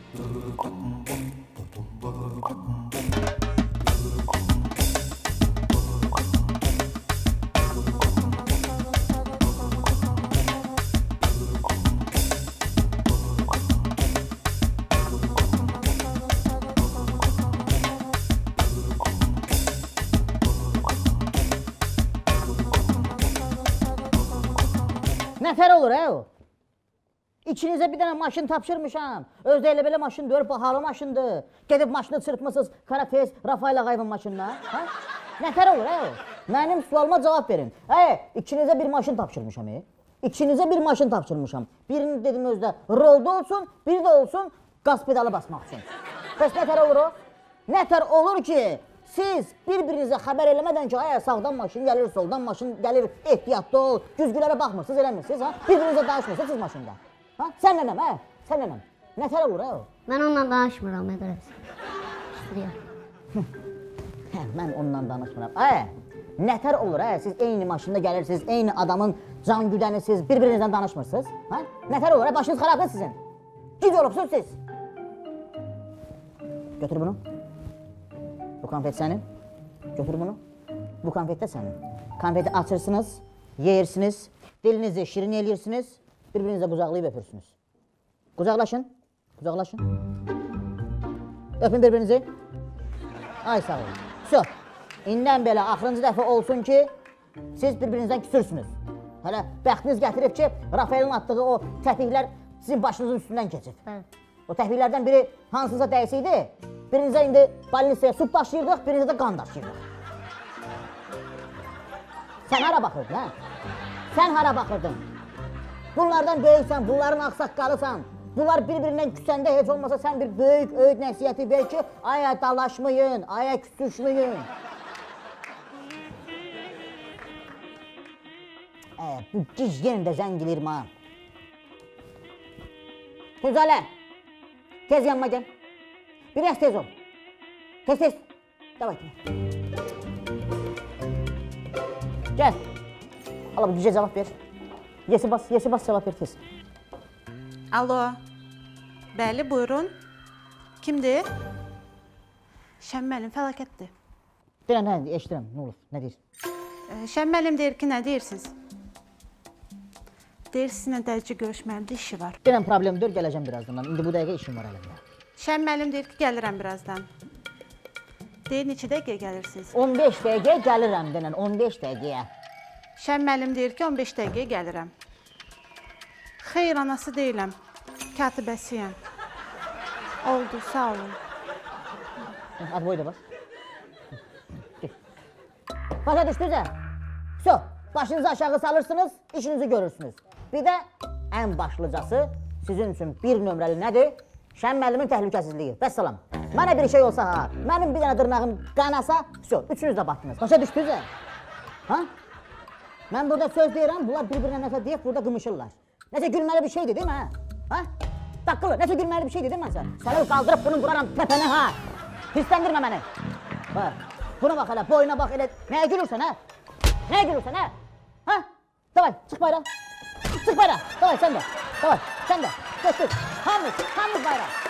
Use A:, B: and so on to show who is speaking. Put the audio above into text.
A: Nətər olur, o? İçinizə bir dənə maşın tapşırmışam. Özdə elə belə maşın deyir, bahalı maşındır. Gedib maşını çırpmışsınız Karates, Rafael Ağayevin maşınına. Nətər olur, o? Mənim sualıma cavab verin. İçinizə bir maşın tapşırmışam, İçinizə bir maşın tapşırmışam. Birini dedim özdə rolda olsun, biri də olsun qaz pedalı basmaq üçün. Bəs nətər olur o? Nətər olur ki, siz bir-birinizə xəbər eləmədən ki, sağdan maşın gəlir, soldan maşın gəlir, ehtiyatlı ol, güzgülərə baxmırsınız, eləmirsiniz, bir-birinizə danışmırsınız maşında. Sən nənəm, sən nənəm. Nətər olur, o?
B: Mən onunla danışmıram, Edrəs.
A: Mən onunla danışmıram. Nətər olur, siz eyni maşında gəlirsiniz, eyni adamın can güdənisiz, bir-birinizdən danışmırsınız. Nətər olur, başınız xarabdır sizin. Gic olubsunuz siz. Götür bunu. Bu konfet sənin. Götür bunu. Bu konfet də sənin. Konfeti açırsınız, yeyirsiniz, dilinizi şirin eləyirsiniz, bir-birinizə qucaqlayıb öpürsünüz. Qucaqlaşın, qucaqlaşın. Öpün bir-birinizi. Ay sağ olun. Söz. İndən belə axırıncı dəfə olsun ki, siz bir-birinizdən küsürsünüz. Hələ bəxtiniz gətirib ki, Rafaelin atdığı o təpiklər sizin başınızın üstündən keçib. O təpiklərdən biri hansınıza dəysəydi, birinizə indi balinisaya su daşıyırdıq, birinizə də qan daşıyırdıq. Sən hara baxırdın, hə? Sən hara baxırdın? Bunlardan böyüksən, bunların ağsaqqalısan. Bunlar bir-birindən küsəndə heç olmasa sən bir böyük öyüd nəsiyyəti ver ki, aya dalaşmayın, aya küsüşməyin. Bu gic yenə də zəng eləyirəm ha. Tuzalə, tez yanıma gəl. Biraz tez ol. Tez tez. Davay. Gəl. Ala bu gicə cavab ver. Yesi bas cavab ver tez.
C: Alo. Bəli, buyurun. Kimdir? Şəmməlim fəlakətdir.
A: Deyirəm, nə eşidirəm, nə olur, nə deyir?
C: Şəmməlim deyir ki, nə deyirsiniz? Deyir, sizinlə dəqiqə görüşməlimdə işi var.
A: Deyirəm, problem deyir, gələcəm birazdan. İndi bu dəqiqə işim var əlimdə.
C: Şəmməlim deyir ki, gəlirəm birazdan. Deyir, neçə dəqiqəyə gəlirsiniz?
A: 15 dəqiqəyə gəlirəm denən, 15 dəqiqəyə.
C: Şəmməlim deyir ki, 15 dəqiqəyə gəlirəm. Xeyr, anası deyiləm. Katibəsiyəm. Oldu, sağ olun.
A: Ad boyda bax. Başa düşdünüz, So, başınızı aşağı salırsınız, işinizi görürsünüz. Bir də ən başlıcası sizin üçün bir nömrəli nədir? Şəmməlimin təhlükəsizliyi. Vəssalam. Mənə bir şey olsa, mənim bir dənə dırnağım qanasa, üçünüz də batdınız. Başa düşdünüz, Mən burada söz deyirəm, bunlar bir-birinə nəsə deyib, burada qımışırlar. Nəsə gülməli bir şeydir, değil mi, Daqqılı, nəsə gülməli bir şeydir, değil mi sən? Səni qaldırıb bunu vuraram təpəni, Pisləndirmə məni. Buna bax hələ, boyuna bax elə. Nəyə gülürsən, Nəyə gülürsən, Davay, çıx bayrağa. Çıx bayrağa. Davay, sən də. Davay, sən də. Götür. Hamınız bayrağa.